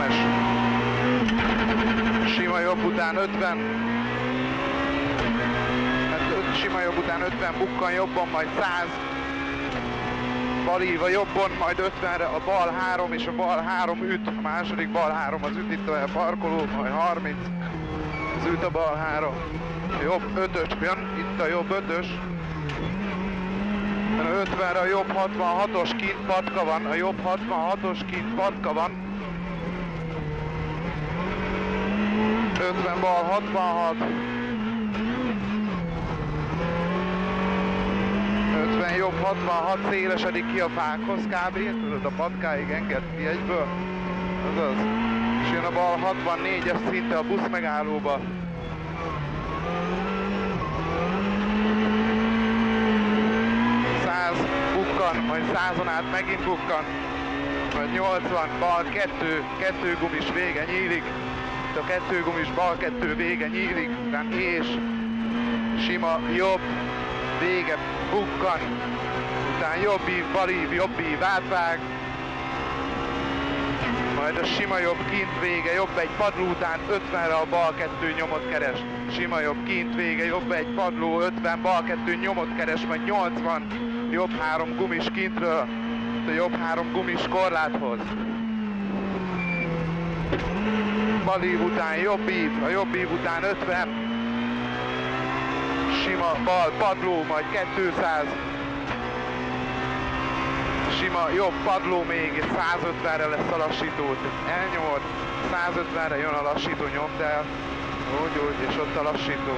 50-es. Sima jobb után 50. Sima jobb után 50, bukkan jobban, majd 100. Balív a jobbon, majd 50-re a bal 3, és a bal 3 üt. A második bal 3 az üt itt a parkoló, majd 30. Az üt a bal 3. A jobb 5-ös jön, itt a jobb 5-ös. A 50-re a jobb 66-os kint patka van, a jobb 66-os kint patka van. 50 bal 66. 50 jobb 66, szélesedik ki a fákhoz kb. Tudod, a patkáig enged ki egyből. Azaz. És jön a bal 64-es szinte a busz megállóba. Bukkan, majd 100-on át megint bukkan, majd 80, bal 2 gumis vége nyílik, itt a 2 gumis bal 2 vége nyílik, után és sima jobb, vége bukkan, után jobb ív, bal ív, jobb ív, átvág, majd a sima jobb kint vége, jobb egy padló után 50-re a bal 2 nyomot keres, sima jobb kint vége, jobb egy padló 50, bal 2 nyomot keres, majd 80, jobb 3 gumis kintről, a jobb 3 gumis korláthoz. Bal ív után jobb ív, a jobb ív után 50. Sima bal padló, majd 200. Sima jobb padló még, és 150-re lesz a lassító. Elnyomod, 150-re jön a lassító, nyomd el. Úgy, és ott a lassító.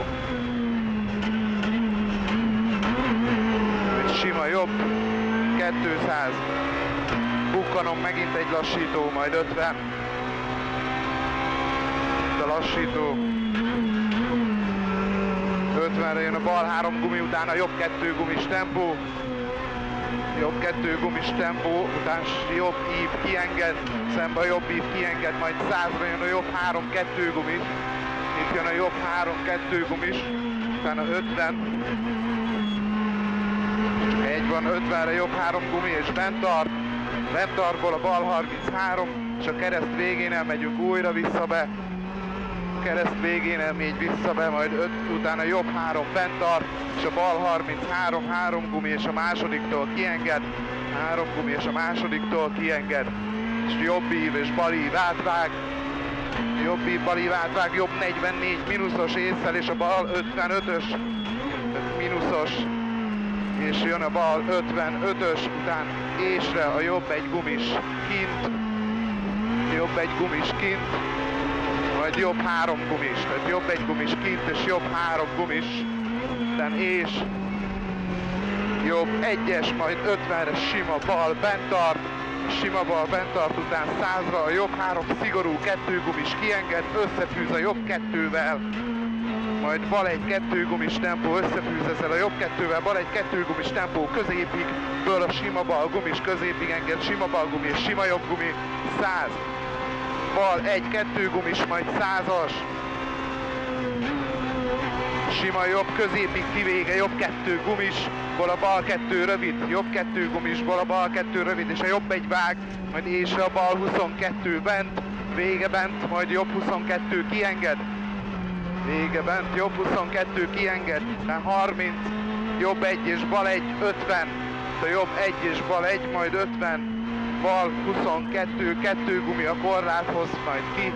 Sima jobb, 200. Bukkanom megint egy lassító, majd 50. Itt a lassító. 50-re jön a bal 3 gumi után a jobb 2 gumis tempó. Jobb 2 gumis tempó, után jobb ív kienged, szembe a jobb ív kienged, majd 100-ra jön a jobb 3-2 gumis. Itt jön a jobb 3-2 gumis, utána 50. Egy van, 50-re jobb 3 gumi és bent tart. Bent tartból a bal 33, és a kereszt végén elmegyünk újra vissza be. Kereszt végén elmegy vissza be, majd 5, utána jobb 3 bent tart, és a bal 33, 3 gumi és a másodiktól kienged. 3 gumi és a másodiktól kienged. És jobb ív és bal ív átvág. Jobb ív, bal ív átvág, jobb 44 mínuszos észszel, és a bal 55-ös mínuszos. És jön a bal 55-ös, után ésre a jobb egy gumis kint, jobb egy gumis kint, majd jobb 3 gumis, tehát jobb egy gumis kint és jobb 3 gumis, után és jobb 1-es, majd 50-re sima bal bent tart, sima bal bent tart, után 100-ra a jobb 3 szigorú 2 gumis kienged, összefűz a jobb 2-vel, majd bal egy 2 gumis tempó, összefűz ezzel a jobb 2-vel, bal egy 2 gumis tempó középig, ből a sima bal gumis középig enged, sima bal gumi és sima jobb gumi, 100. Bal egy 2 gumis, majd 100-as. Sima jobb középig kivége, jobb 2 gumis, ból a bal 2 rövid, jobb 2 gumis, ból a bal 2 rövid, és a jobb egy vág, majd ésre a bal 22 bent, vége bent, majd jobb 22 kienged. Vége bent, jobb 22 kienged, tehát 30, jobb 1 és bal 1, 50, a jobb 1 és bal 1, majd 50, bal 22, 2 gumi a korláthoz, majd ki,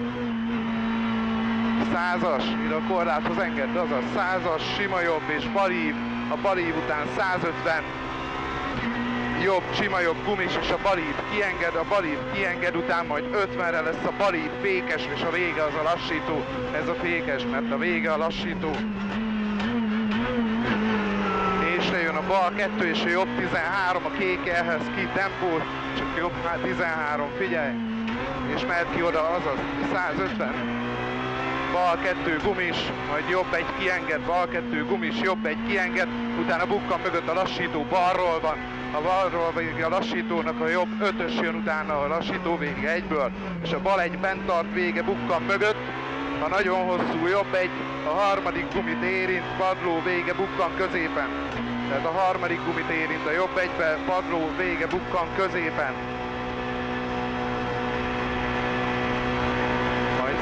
100-as, ide a korláthoz engedd, azaz 100-as, sima jobb és balív, a balív után 150, jobb, sima jobb gumis és a balív kienged után majd 50-re lesz a balív fékes, és a vége az a lassító, ez a fékes, mert a vége a lassító. És jön a bal 2 és a jobb 13, a kék ehhez ki tempó, csak jobb 13, figyelj, és mehet ki oda, azaz 150. Bal 2 gumis, majd jobb egy kienged, bal 2 gumis, jobb egy kienged, utána bukkan mögött a lassító, balról van, a balról vége a lassítónak, a jobb 5-ös jön utána a lassító vége egyből, és a bal egy bent tart vége bukkan mögött, a nagyon hosszú jobb egy, a harmadik gumit érint, padló vége bukkan középen, tehát a harmadik gumit érint, a jobb egybe, padló vége bukkan középen.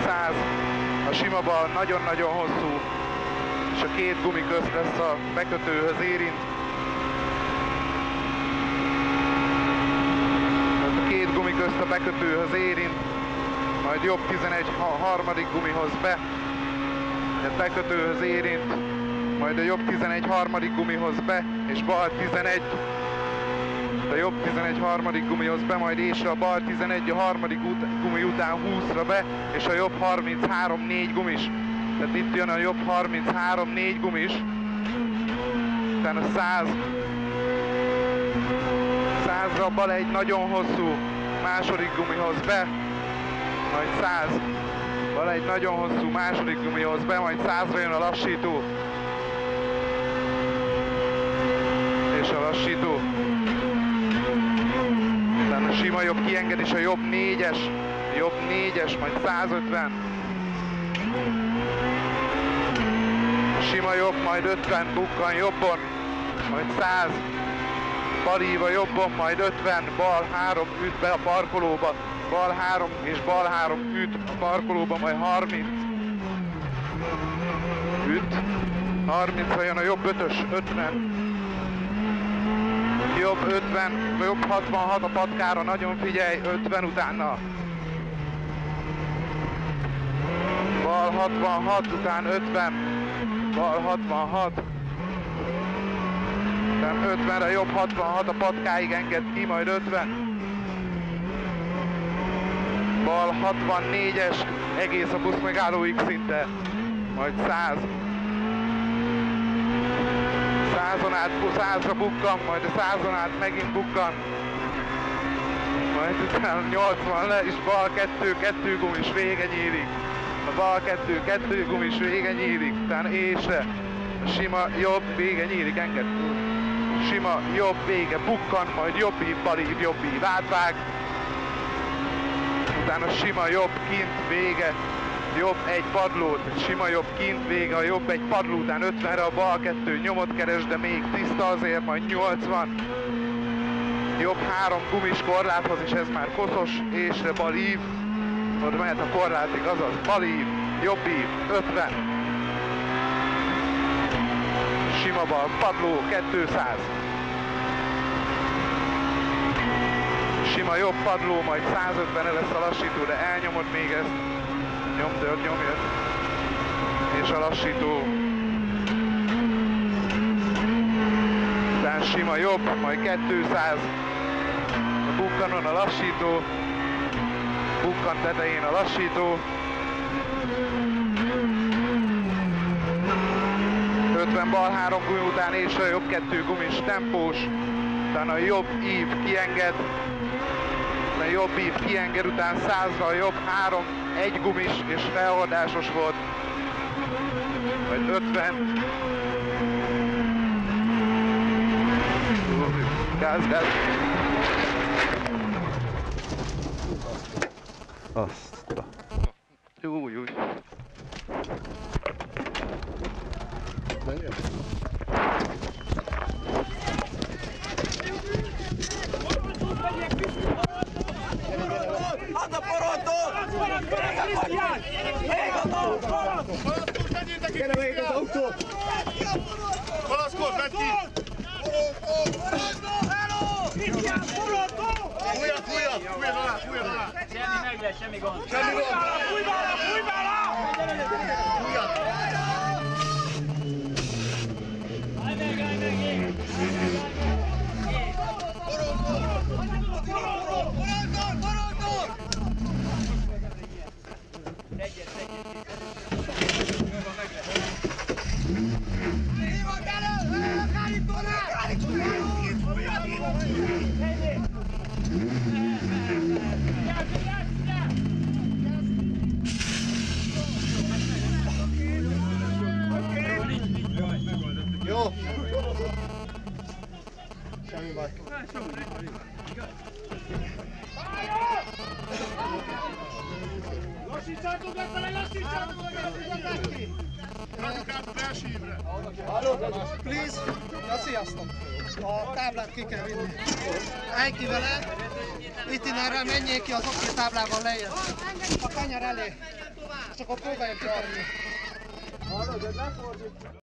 100, a sima bal nagyon-nagyon hosszú, és a két gumi közt lesz a bekötőhöz érint. Tehát a két gumi közt a bekötőhöz érint, majd jobb 11 a harmadik gumihoz be, tehát bekötőhöz érint, majd a jobb 11 harmadik gumihoz be, és bal 11, a jobb 11 harmadik gumihoz be, majd ésre a bal 11 a harmadik gumi után 20-ra be, és a jobb 33 4 gumis. Tehát itt jön a jobb 33 4 gumis, utána 100, 100-ra bal egy nagyon hosszú második gumihoz be, majd 100, bal egy nagyon hosszú második gumihoz be, majd 100-ra jön a lassító, és a lassító. Utána sima jobb kiengedés, a jobb 4-es, majd 150. Sima jobb, majd 50, bukkan jobbon, majd 100. Bal ív a jobbon, majd 50, bal 3, üt be a parkolóba, bal 3 és bal 3 üt a parkolóba, majd 30. Üt, 30-ra jön a jobb 5-ös, 50. Jobb 50, jobb 66 a patkára, nagyon figyelj, 50 utána. Bal 66, után 50, bal 66. Után 50-re jobb 66 a patkáig enged ki, majd 50. Bal 64-es, egész a busz megállóig szinte, majd 100. 100-on át, 100-ra bukkan, majd a 100-on át megint bukkan. Majd utána 80 le, és bal 2 gumis vége nyílik. A bal 2 gumis vége nyílik, utána ésre. A sima jobb vége nyílik, enged. Sima jobb vége, bukkan, majd jobb ív, bal ív, jobb ív, átvág. Utána sima jobb, kint, vége. Jobb egy padlót, sima jobb kint, vége, a jobb egy padló után 50-re a bal 2 nyomot keres, de még tiszta azért, majd 80. Jobb 3 gumis korláthoz, és ez már koszos, ésre bal ív, ott mehet a korlátig, azaz bal ív, jobb ív, 50. Sima bal, padló, 200. Sima jobb padló, majd 150-re lesz a lassító, de elnyomod még ezt. Nyomjad. És a lassító. Utána sima jobb, majd 200. A bukkanon a lassító. Bukkan tetején a lassító. 50 bal 3 gumi után és a jobb 2 gumis tempós. Utána a jobb ív kienged. A jobb ív kienged, után 100-ra a jobb 3 1 gumis és feloldásos volt. Majd 50. Gáz. Azt. Új. Add a porondot! Palaszkos, menjétek itt! Gyere még az autó! Palaszkos, menj ki! Itt jár, porondó! Fújjad alá! Semmi meg lesz, semmi gond! Semmi gond! Fújj be alá! Fújjad! Jó! Semmi baj. Lassítsátok lefele, lassítsátok lefele! Rakjuk át az első évre! Halló, please! Ja, sziasztok! A táblát ki kell vinni. Állj ki vele! itinerrel menjél ki az oké táblával lejjebb. A kanyar elé. És akkor próbáljuk kitarni.